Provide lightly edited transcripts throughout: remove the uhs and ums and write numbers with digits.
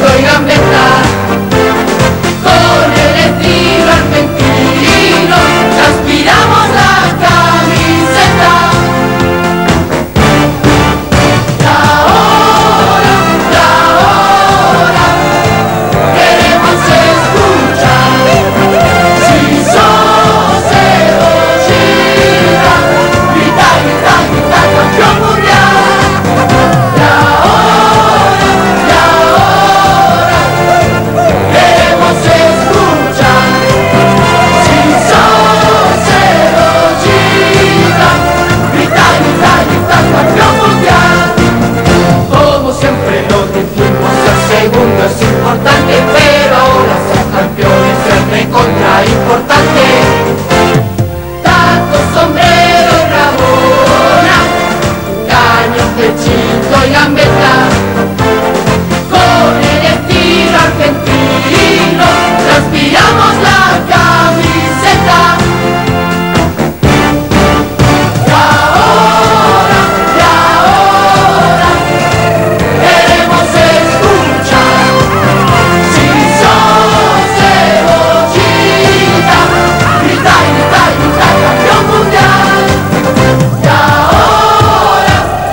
y gambetta, con el estilo argentino, transpiramos la camiseta. Y ahora, queremos escuchar, si sos cebollita, grita, grita, grita, campeón mundial. Y ahora, queremos escuchar, si sos cebollita, grita, grita, grita, campeón mundial. Como siempre lo dijimos, ser segundo es importante, pero ahora ser campeones es recontra importante. Taco, sombrero y rabona, caño, pechito y gambeta, con el estilo argentino, transpiramos la camiseta. Y ahora, queremos escuchar, si sos cebollita, grita, grita, grita, campeón mundial. Y ahora,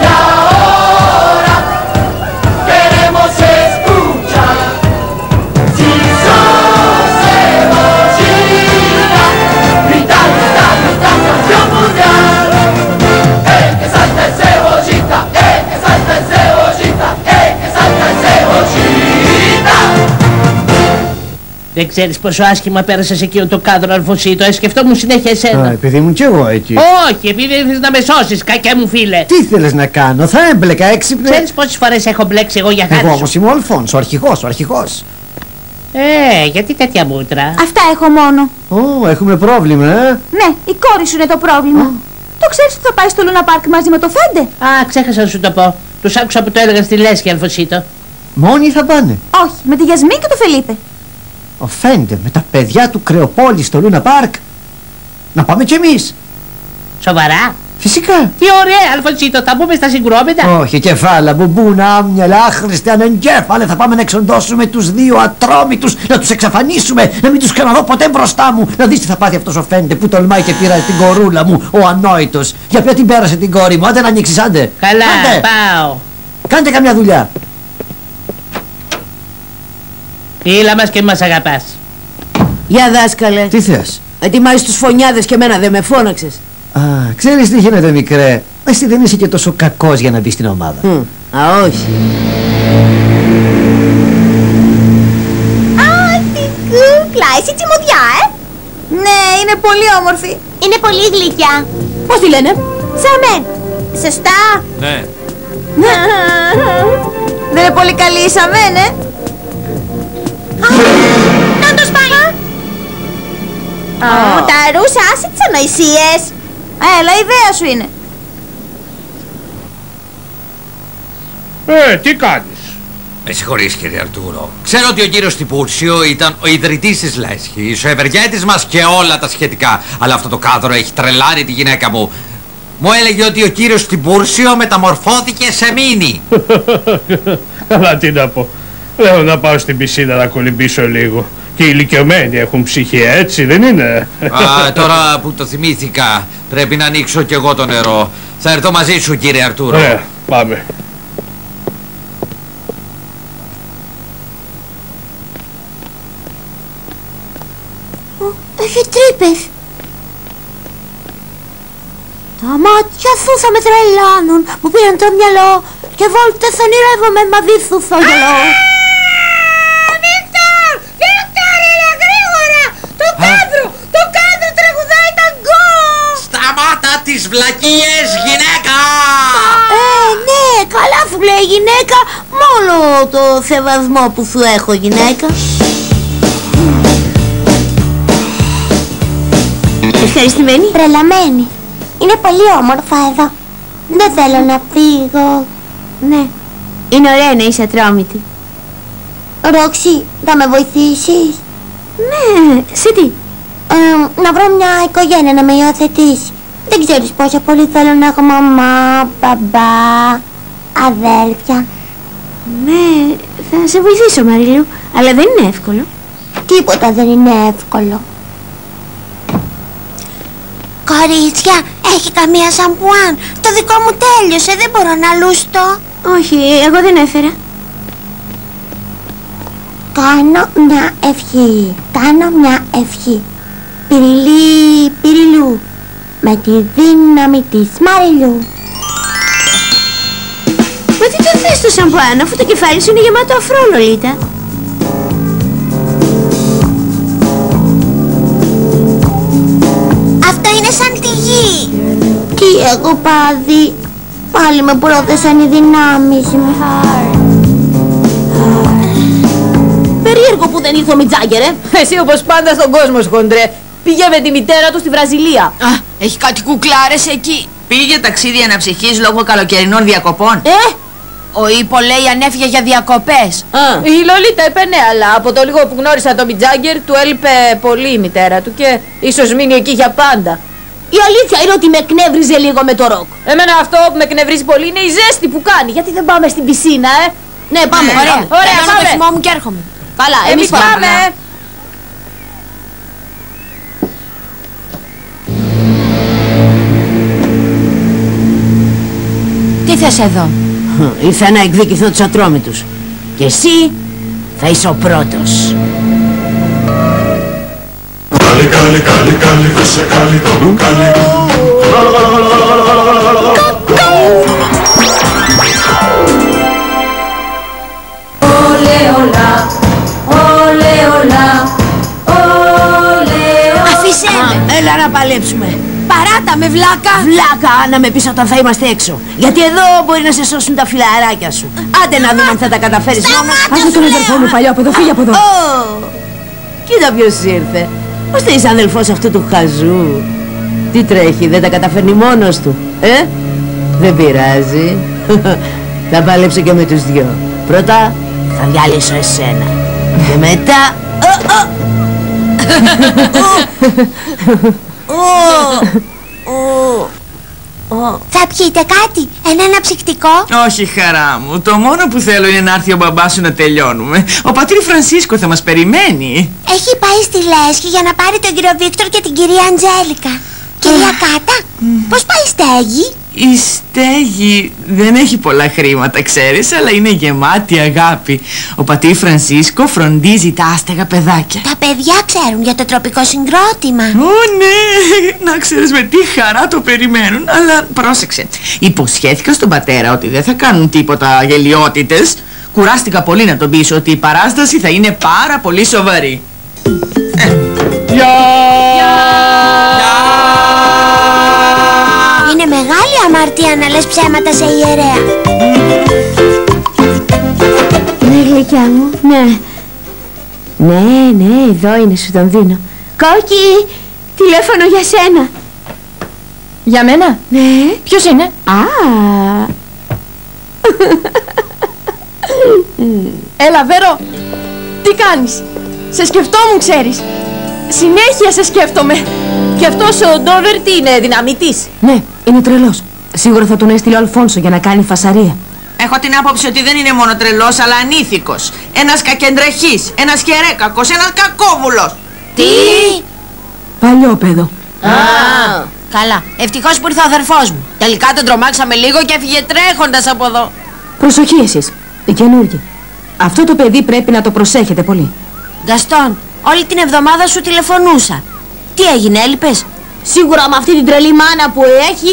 queremos escuchar, si sos cebollita, grita, grita, grita, campeón mundial. El que salta es cebollita, el que salta es cebollita, el que salta es cebollita. Δεν ξέρεις πόσο άσχημα πέρασες εκείνο το κάδρο, Αλφωσίτο. Σκεφτόμουν συνέχεια εσένα. Επειδή ήμουν κι εγώ εκεί. Όχι, επειδή ήθελες να με σώσεις, κακέ μου φίλε. Τι ήθελες να κάνω, θα έμπλεκα έξυπνε. Ξέρεις πόσες φορές έχω μπλέξει εγώ για χάρη Εγώ σου. όμως είμαι ο Αλφόνς, ο αρχηγός. Γιατί τέτοια μούτρα. Αυτά έχω μόνο. Ω, έχουμε πρόβλημα, Ναι, η κόρη σου είναι το πρόβλημα. Το ξέρεις ότι θα πάει στο Λούνα Πάρκ μαζί με το Φέντε? Α, ξέχασα να σου το πω. Τους άκουσα που το έλεγαν στη λέσχη, Αλφωσίτο. Μόνοι θα πάνε. Όχι, με τη Γιασμίν και το Φελίπε. Ο Φέντε με τα παιδιά του Κρεοπόλη στο Λούνα Πάρκ. Να πάμε κι εμείς. Σοβαρά. Φυσικά. Τι ωραία, Αλφωσίτο, θα μπούμε στα συγκρόμενα. Όχι, κεφάλα, μπουμπούνα, άμυαλα, άχρηστε, ανεγκέφαλε. Θα πάμε να εξοντώσουμε τους δύο ατρόμητους, να τους εξαφανίσουμε, να μην τους ξαναδώ ποτέ μπροστά μου. Να δεις τι θα πάθει αυτός ο Φέντε που τολμάει και πήρε την κορούλα μου, ο ανόητος. Για ποια την πέρασε την κόρη μου, άντε να ανοίξεις, άντε. Καλά, άντε. πάω. Κάντε καμιά δουλειά. Φίλα μας και μας αγαπάς. Γεια δάσκαλε. Τι θες? Ετοιμάζεις τους φωνιάδες και εμένα δεν με φώναξες. Α, ξέρεις τι γίνεται μικρέ. Εσύ δεν είσαι και τόσο κακός για να μπει στην ομάδα. Α, όχι. Α, τι κούκλα, εσύ τσιμωδιά, Ναι, είναι πολύ όμορφη. Είναι πολύ γλυκιά. Πώς τη λένε? Σαμέν. Σωστά. Ναι. Δεν είναι πολύ καλή η Σαμέν, Να το σπάει. Τα ρούσα, άσε τις ανοησίες. Έλα, η ιδέα σου είναι. Τι κάνεις? Με συγχωρείς κύριε Αρτούρο. Ξέρω ότι ο κύριος Τιπούρσιο ήταν ο ιδρυτής της λέσχης, ο ευεργέτης μας και όλα τα σχετικά. Αλλά αυτό το κάδρο έχει τρελάρει τη γυναίκα μου. Μου έλεγε ότι ο κύριος Τιπούρσιο μεταμορφώθηκε σε μήνυ. Καλά, τι να πω. Λέω να πάω στην πισίνα να κολυμπήσω λίγο. Και οι ηλικιωμένοι έχουν ψυχή, έτσι δεν είναι? Α, τώρα που το θυμήθηκα, πρέπει να ανοίξω κι εγώ το νερό. Θα έρθω μαζί σου κύριε Αρτούρο. Ωραία, πάμε. Έχει τρύπες. Τα μάτια σου θα με τρελάνουν. Μου πήραν το μυαλό και βόλτες ονειρεύομαι μαζί σου στο γυαλό. Βίκτορ! Βίκτορ, έλα γρήγορα! Το κάδρο τραγουδάει ταγκό! Σταμάτα τις βλακίες γυναίκα! Ναι, καλά σου λέει γυναίκα. Μόνο το σεβασμό που σου έχω γυναίκα. Ευχαριστημένη. Τρελαμένη. Είναι πολύ όμορφα εδώ. Δεν θέλω να φύγω. Ναι. Είναι ωραία να είσαι ατρόμητη. Ρόξη, θα με βοηθήσεις? Ναι, σε τι? Να βρω μια οικογένεια να με υιοθετήσει. Δεν ξέρεις πόσο πολύ θέλω να έχω μαμά, μπαμπά, αδέλφια. Ναι, θα σε βοηθήσω, Μαριλού, αλλά δεν είναι εύκολο. Τίποτα δεν είναι εύκολο. Κορίτσια, έχει καμία σαμπουάν? Το δικό μου τέλειωσε, δεν μπορώ να λούστω. Όχι, εγώ δεν έφερα. Κάνω μια ευχή, κάνω μια ευχή. Πυριλί, πυριλού, με τη δύναμη της Μαριλού. Μα τι το θες το σαμπουάν, αφού το κεφάλι σου είναι γεμάτο αφρό, Λολίτα. Αυτό είναι σαν τη γη. Τι έχω πάθει? Πάλι με πρόθεσαν οι δυνάμεις μου. Περίεργο που δεν ήρθε ο Μιτζάγκερ, Εσύ όπως πάντα στον κόσμο σου, χοντρέ. Πήγε με τη μητέρα του στη Βραζιλία. Α, έχει κάτι κουκλάρες εκεί. Πήγε ταξίδι αναψυχής λόγω καλοκαιρινών διακοπών. Ο Ίπο λέει ανέφυγε για διακοπές. Η Λολίτα είπε ναι, αλλά από το λίγο που γνώρισα τον Μιτζάγκερ του έλειπε πολύ η μητέρα του και ίσως μείνει εκεί για πάντα. Η αλήθεια είναι ότι με εκνεύριζε λίγο με το ροκ. Εμένα αυτό που με εκνευρίζει πολύ είναι η ζέστη που κάνει. Γιατί δεν πάμε στην πισίνα, Ναι, πάμε. Ωραία, Κάνω το θυμό μου και έρχομαι. Καλά, εμείς πάμε. Τι θες εδώ? Ήρθα να εκδικηθώ τους ατρόμητους. Και εσύ θα είσαι ο πρώτος. Αφήσέ με. Έλα να παλέψουμε. Παράτα με, βλάκα. Βλάκα, να με πεις όταν θα είμαστε έξω. Γιατί εδώ μπορεί να σε σώσουν τα φιλαράκια σου. Άντε να δούμε αν θα τα καταφέρεις μόνος. Άσε τον αδερφό μου παλιό από εδώ, φύγε από εδώ. Κοίτα ποιος ήρθε. Πώς θα είσαι αδελφός αυτού του χαζού. Τι τρέχει, δεν τα καταφέρνει μόνος του. Δεν πειράζει. Θα πάλεψω και με τους δυο. Πρώτα θα διαλύσω εσένα. Και μετά... Θα πιείτε κάτι, ένα αναψυκτικό? Όχι, χαρά μου. Το μόνο που θέλω είναι να έρθει ο μπαμπάς σου να τελειώνουμε. Ο πατήρ Φρανσίσκο θα μας περιμένει. Έχει πάει στη Λέσχη για να πάρει τον κύριο Βίκτορ και την κυρία Αντζέλικα. Κυρία Κάτα, πώς πάει η στέγη? Η στέγη δεν έχει πολλά χρήματα, ξέρεις, αλλά είναι γεμάτη αγάπη. Ο πατήρ Φρανσίσκο φροντίζει τα άστεγα παιδάκια. Τα παιδιά ξέρουν για το τροπικό συγκρότημα. Ω ναι, να ξέρεις με τι χαρά το περιμένουν. Αλλά πρόσεξε, υποσχέθηκα στον πατέρα ότι δεν θα κάνουν τίποτα γελιότητες. Κουράστηκα πολύ να τον πείσω ότι η παράσταση θα είναι πάρα πολύ σοβαρή. Είναι μεγάλη αμαρτία να λες ψέματα σε ιερέα. Ναι, γλυκιά μου, ναι. Ναι, εδώ είναι, σου τον δίνω. Κόκκι, τηλέφωνο για σένα. Για μένα? Ναι. Ποιος είναι? Έλα, Βέρο, τι κάνεις? Σε σκεφτόμουν, ξέρεις. Συνέχεια σε σκέφτομαι. Και αυτός ο Ντόβερ τι είναι, δυναμητής? Ναι, είναι τρελός. Σίγουρα θα τον έστειλε ο Αλφόνσο για να κάνει φασαρία. Έχω την άποψη ότι δεν είναι μόνο τρελός, αλλά ανήθικος. Ένας κακεντρεχής, ένας χερέκακος, ένας κακόβουλος. Τι? Παλιό παιδό. Καλά. Ευτυχώς που ήρθε ο αδερφός μου. Τελικά τον τρομάξαμε λίγο και έφυγε τρέχοντας από εδώ. Προσοχή εσείς, οι καινούργοι. Αυτό το παιδί πρέπει να το προσέχετε πολύ. Γκαστόν, όλη την εβδομάδα σου τηλεφωνούσα. Τι έγινε, έλειπες? Σίγουρα με αυτή την τρελή μάνα που έχει...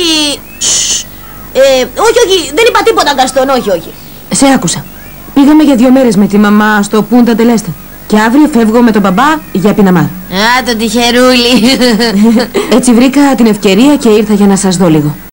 όχι, δεν είπα τίποτα, Γκαστόν, όχι. Σε άκουσα. Πήγαμε για 2 μέρες με τη μαμά στο Πούντα Τελέστα. Και αύριο φεύγω με τον μπαμπά για Πιναμάρ. Τον τυχερούλη. Έτσι βρήκα την ευκαιρία και ήρθα για να σας δω λίγο.